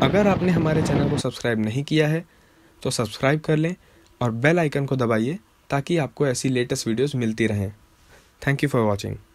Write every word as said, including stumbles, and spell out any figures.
अगर आपने हमारे चैनल को सब्सक्राइब नहीं किया है तो सब्सक्राइब कर लें और बेल आइकन को दबाइए ताकि आपको ऐसी लेटेस्ट वीडियोस मिलती रहें। Thank you for watching.